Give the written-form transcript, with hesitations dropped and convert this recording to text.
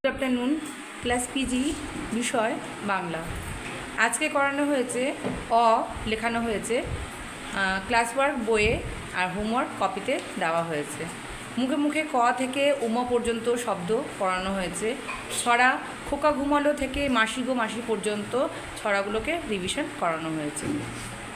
Good afternoon. Class PG, বিষয় বাংলা। আজকে করানো হয়েছে লেখানো হয়েছে, ক্লাস ওয়ার্ক বইয়ে আর হোমওয়ার্ক কপিতে দেওয়া হয়েছে। মুখে মুখে ক থেকে পর্যন্ত শব্দ পড়ানো হয়েছে। ছড়া খোকা ঘুমালো থেকে মাসি গো মাসি পর্যন্ত ছড়াগুলোকে রিভিশন করানো হয়েছে।